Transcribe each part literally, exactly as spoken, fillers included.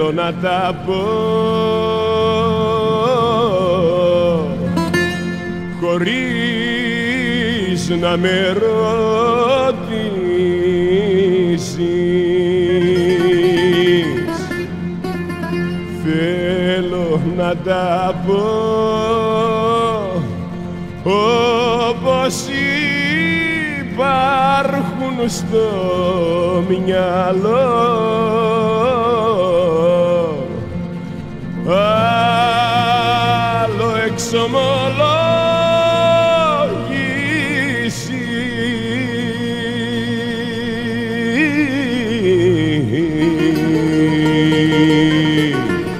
θέλω να τα πω χωρίς να με ρωτήσεις. Θέλω να τα πω όπως υπάρχουν στο μυαλό. Άλλο εξομολόγηση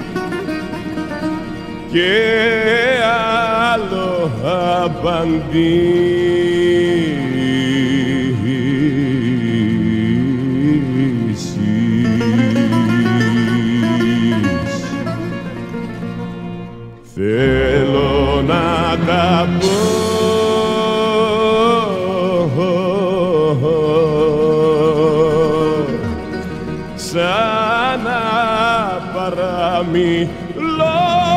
και άλλο απαντήσεις. Θέλω να τα πω σαν να παραμιλώ.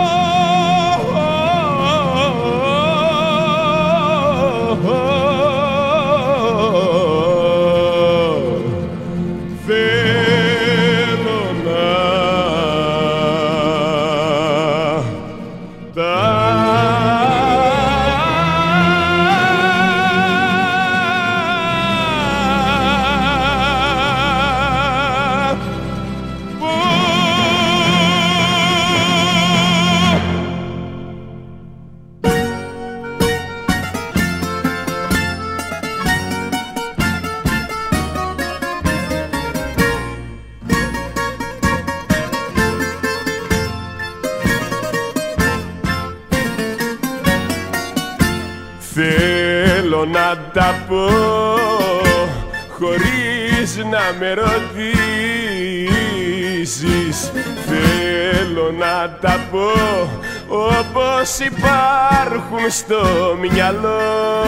Θέλω να τα Θέλω να τα πω χωρίς να με ρωτήσεις. Θέλω να τα πω όπως υπάρχουν στο μυαλό.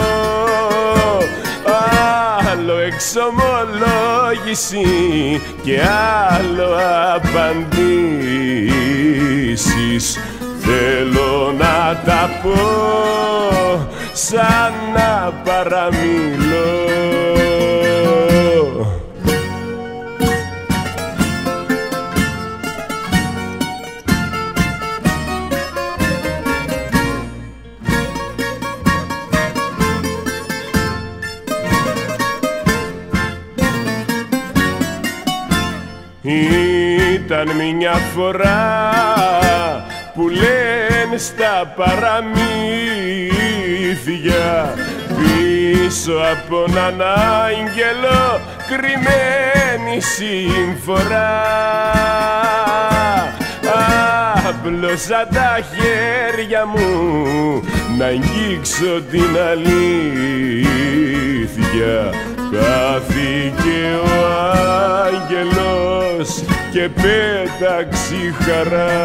Άλλο εξομολόγηση και άλλο απαντήσεις. Θέλω να τα πω σαν να παραμιλώ. Ήταν μια φορά που λένε στα παραμύθια πίσω από έναν άγγελο κρυμμένη συμφορά. Άπλωσα τα χέρια μου να αγγίξω την αλήθεια. Κάθηκε ο άγγελος και πέταξε η χαρά.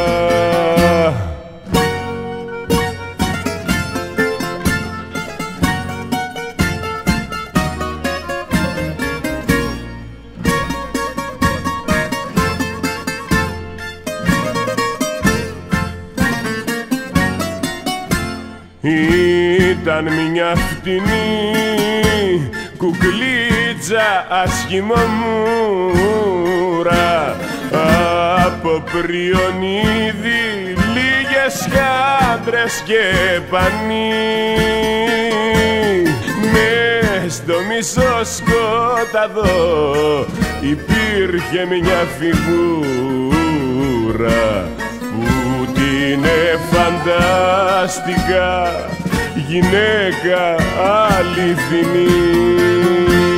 Ήταν μια φτηνή κουκλίτσα ασχημομούρα από πριονίδι, λίγες χάντρες και πανί. Μες στο μισό σκόταδο υπήρχε μια φιγούρα που την φαντάστηκα γυναίκα αληθινή.